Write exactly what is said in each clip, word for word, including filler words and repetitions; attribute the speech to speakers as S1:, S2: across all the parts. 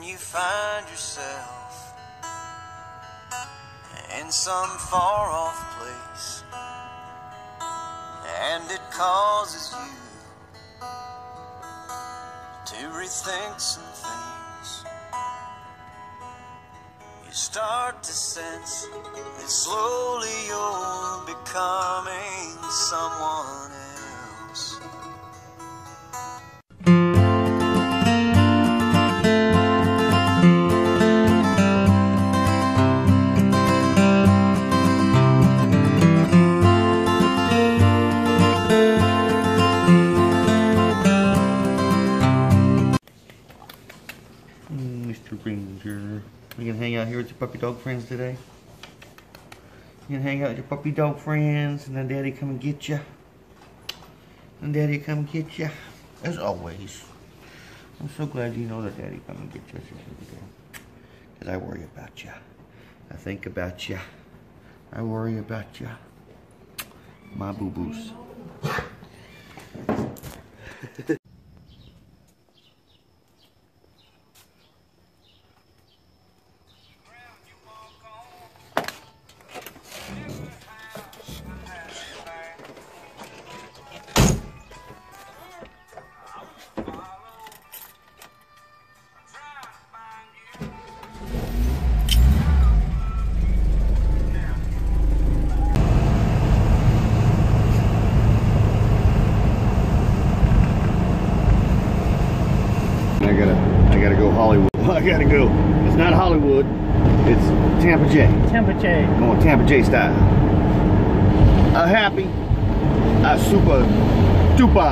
S1: you find yourself in some far-off place, and it causes you to rethink some things, you start to sense that slowly you're becoming someone else.
S2: Mister Ranger, you gonna hang out here with your puppy dog friends today? You gonna hang out with your puppy dog friends and then Daddy come and get you? And Daddy come and get you? As always. I'm so glad you know that Daddy come and get you every day. Because I worry about you. I think about you. I worry about you. My boo-boos. I gotta, I gotta go Hollywood. I gotta go. It's not Hollywood. It's Tampa J.
S3: Tampa J.
S2: Going Tampa J style. A happy, a super duper.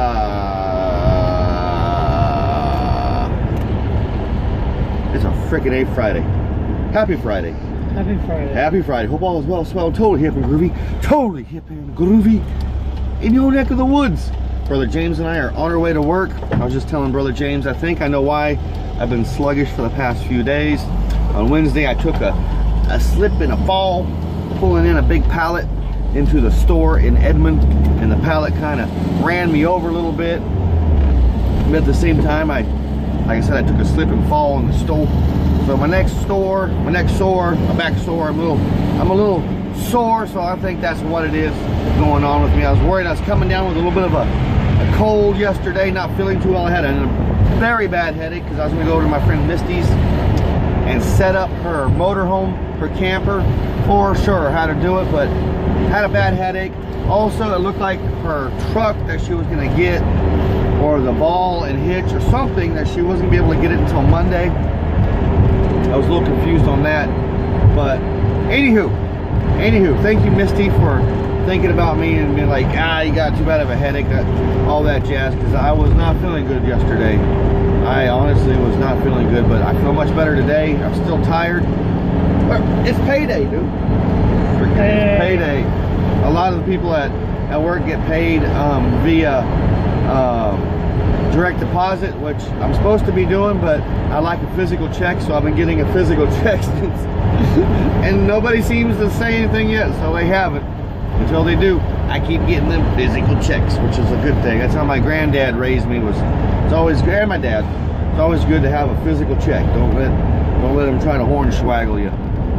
S2: It's a freaking A Friday. Happy Friday.
S3: Happy Friday.
S2: Happy Friday. Hope all is well, swell, totally hip and groovy. Totally hip and groovy in your neck of the woods. Brother James and I are on our way to work. I was just telling Brother James, I think I know why I've been sluggish for the past few days. On Wednesday, I took a, a slip and a fall, pulling in a big pallet into the store in Edmond, and the pallet kind of ran me over a little bit. But at the same time, I, like I said, I took a slip and fall in the store. So my neck's sore, my neck's sore, my back's sore. I'm a little, I'm a little sore, so I think that's what it is going on with me. I was worried I was coming down with a little bit of a, a cold yesterday, not feeling too well. I had a very bad headache because I was going to go to my friend Misty's and set up her motorhome, her camper, for sure how to do it, but had a bad headache. Also, it looked like her truck that she was going to get, or the ball and hitch or something, that she wasn't going to be able to get it until Monday. I was a little confused on that, but anywho, anywho, thank you, Misty, for thinking about me and being like, ah, you got too bad of a headache, that, all that jazz, because I was not feeling good yesterday. I honestly was not feeling good, but I feel much better today. I'm still tired. But it's payday, dude. Freaking hey. Payday. A lot of the people at, at work get paid um, via uh, direct deposit, which I'm supposed to be doing, but I like a physical check, so I've been getting a physical check since, and nobody seems to say anything yet, so they haven't. Until they do, I keep getting them physical checks, which is a good thing. That's how my granddad raised me. Was it's always, and my dad, it's always good to have a physical check. Don't let, don't let them try to hornswaggle you.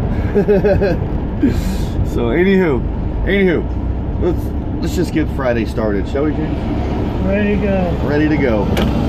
S2: So anywho, anywho, let's let's just get Friday started, shall we, James?
S3: Ready to go.
S2: Ready to go.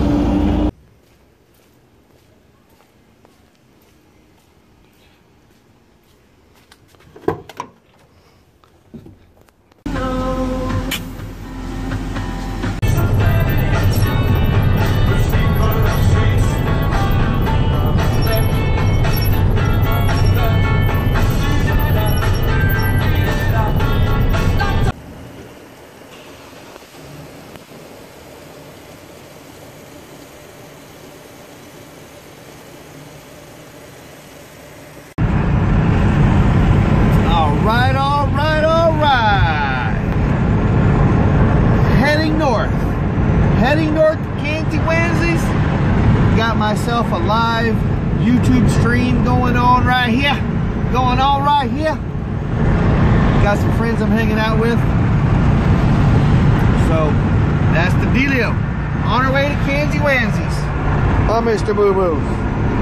S2: Heading north to Canty Wednesdays. Got myself a live YouTube stream going on right here. Going on right here. Got some friends I'm hanging out with. So that's the dealio. On our way to Canty Wednesdays. I'm Mister Boo Boo.